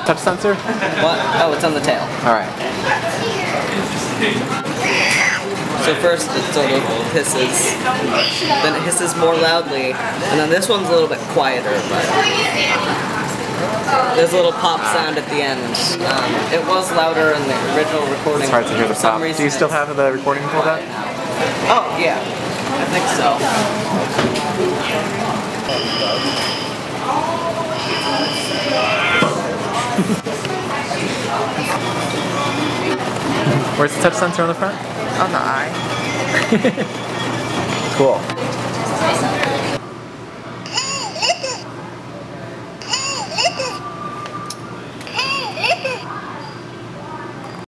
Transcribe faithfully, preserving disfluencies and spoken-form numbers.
touch sensor? What? Oh, it's on the tail. Alright. So first it sort of hisses, then it hisses more loudly, and then this one's a little bit quieter, but there's a little pop sound at the end. Um, it was louder in the original recording. It's hard to hear the pop. Do you still have the recording pulled up? Oh, yeah. I think so. Where's the touch sensor on the front? On the eye. Cool.